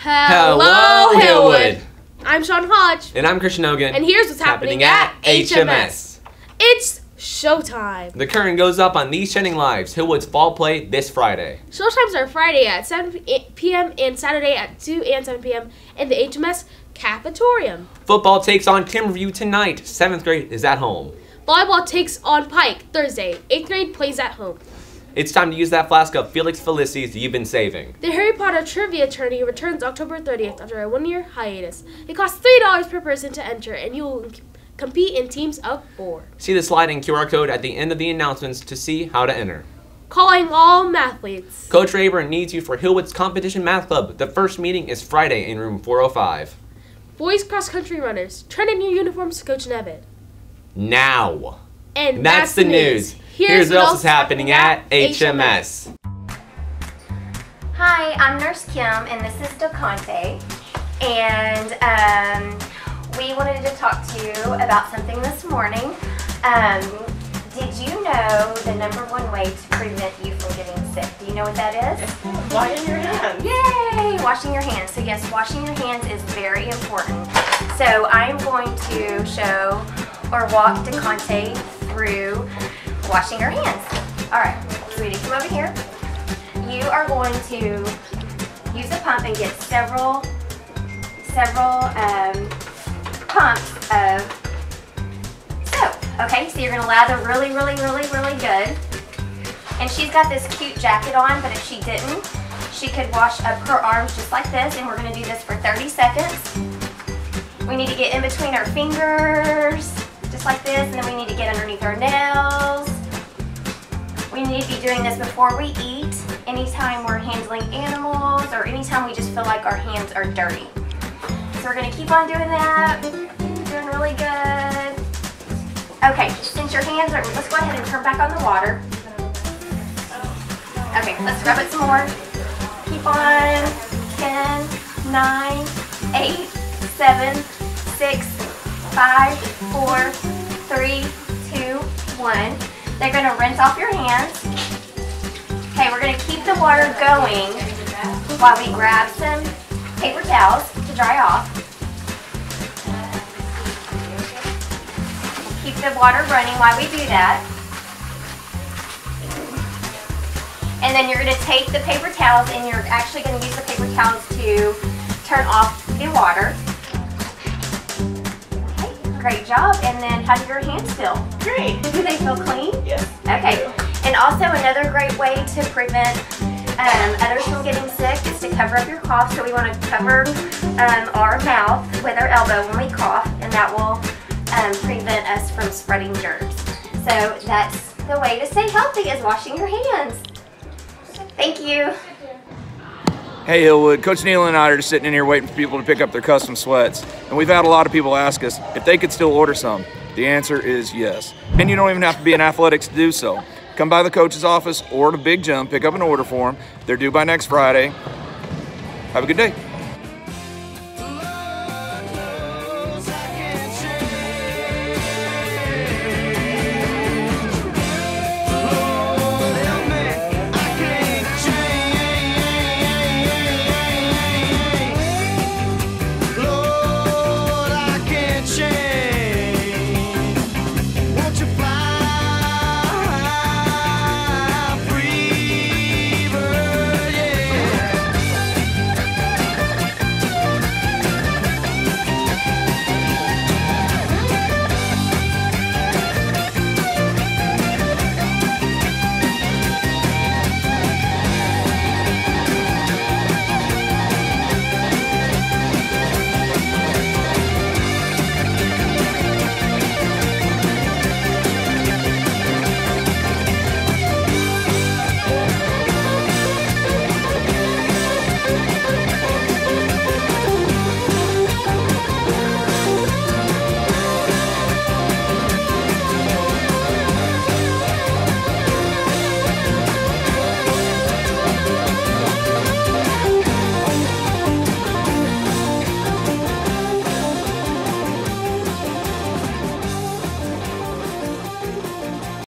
Hello, Hillwood. I'm Sean Hodge. And I'm Christian Hogan. And here's what's happening at HMS. It's showtime. The curtain goes up on These Shining Lives, Hillwood's fall play this Friday. Showtimes are Friday at 7 p.m. and Saturday at 2 and 7 p.m. in the HMS Cafetorium. Football takes on Timberview tonight. 7th grade is at home. Volleyball takes on Pike Thursday. 8th grade plays at home. It's time to use that flask of Felix Felicis you've been saving. The Harry Potter Trivia Tourney returns October 30th after a one-year hiatus. It costs $3 per person to enter, and you will compete in teams of 4. See the sliding QR code at the end of the announcements to see how to enter. Calling all mathletes. Coach Rayburn needs you for Hillwood's Competition Math Club. The first meeting is Friday in room 405. Boys cross-country runners, trend in your uniforms to Coach Nevin. Now. And that's the news. Here's what else is happening at HMS. Hi, I'm Nurse Kim, and this is DeConte. And we wanted to talk to you about something this morning. Did you know the #1 way to prevent you from getting sick? Do you know what that is? Washing your hands. Yay! Washing your hands. So yes, washing your hands is very important. So I'm going to show or walk DeConte through washing your hands. All right, sweetie, come over here. You are going to use a pump and get several pumps of soap. Okay, so you're gonna lather really good. And she's got this cute jacket on, but if she didn't, she could wash up her arms just like this, and we're gonna do this for 30 seconds. We need to get in between our fingers, just like this, and then we need to get underneath our nails. We need to be doing this before we eat, anytime we're handling animals, or anytime we just feel like our hands are dirty. So we're gonna keep on doing that, doing really good. Okay, since your hands are, let's go ahead and turn back on the water. Okay, let's rub it some more. Keep on, 10, 9, 8, 7, 6, 5, 4, 3, 2, 1. They're going to rinse off your hands. Okay, we're going to keep the water going while we grab some paper towels to dry off. Keep the water running while we do that. And then you're going to take the paper towels and you're actually going to use the paper towels to turn off the water. Great job. And then how do your hands feel? Great. Do they feel clean? Yes. Okay. And also another great way to prevent others from getting sick is to cover up your cough. So we want to cover our mouth with our elbow when we cough, and that will prevent us from spreading germs. So that's the way to stay healthy, is washing your hands. Thank you. Hey Hillwood, Coach Neal and I are just sitting in here waiting for people to pick up their custom sweats. And we've had a lot of people ask us if they could still order some. The answer is yes. And you don't even have to be in athletics to do so. Come by the coach's office or to Big Jump, pick up an order form. They're due by next Friday. Have a good day.